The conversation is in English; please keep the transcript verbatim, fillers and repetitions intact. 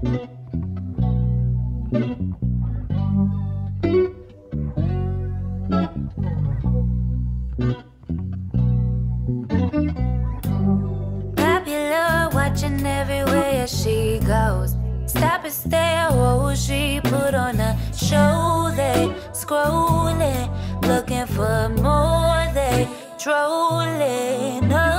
Popular, watching everywhere she goes. Stop and stare, oh, she put on a show. They scrolling, looking for more. They trolling. Oh.